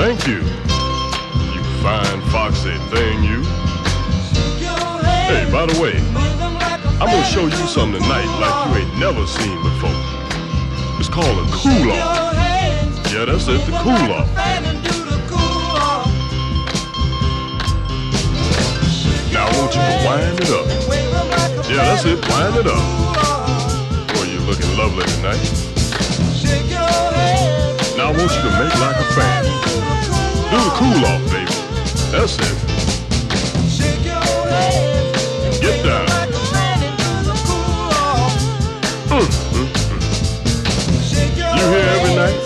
Thank you. You fine foxy thing, you. Hey, by the way, I'm gonna show you something tonight like you ain't never seen before. It's called a cool-off. Yeah, that's it, the cool-off. Now I want you to wind it up. Yeah, that's it, wind it up. Boy, you're looking lovely tonight. Now I want you to make like a fan. Do the cool-off, baby. That's it. Get down. You here every night?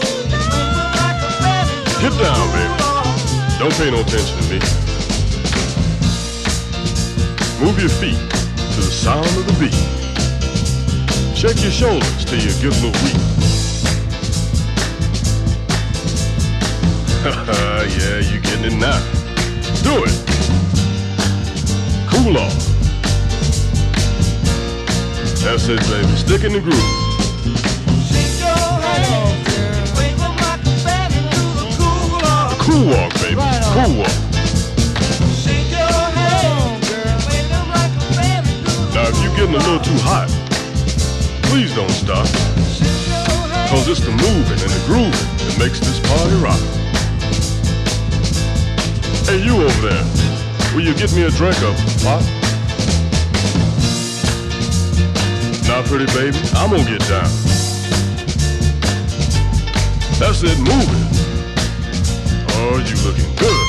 Get down, baby. Don't pay no attention to me. Move your feet to the sound of the beat. Shake your shoulders till you get a little weak. Yeah, you getting it now. Do it. Cool off. That's it, baby. Stick in the groove. Cool walk, baby. Cool walk. Now, if you're getting a little too hot, please don't stop. Cause it's the moving and the grooving that makes this party rock. Hey, you over there, will you get me a drink of pop? Now, pretty baby, I'm gonna get down. That's it, moving. Oh, you looking good.